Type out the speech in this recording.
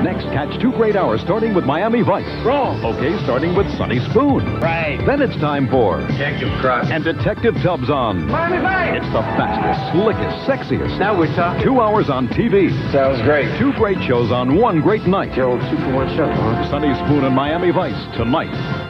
Next, catch 2 great hours starting with Miami Vice. Wrong. Okay, starting with Sonny Spoon. Right. Then it's time for Detective Cross. And Detective Tubbs on. Miami Vice. It's the fastest, slickest, sexiest. Now we're talking. 2 hours on TV. Sounds great. 2 great shows on 1 great night. The old 2-for-1 show, huh? Sonny Spoon and Miami Vice tonight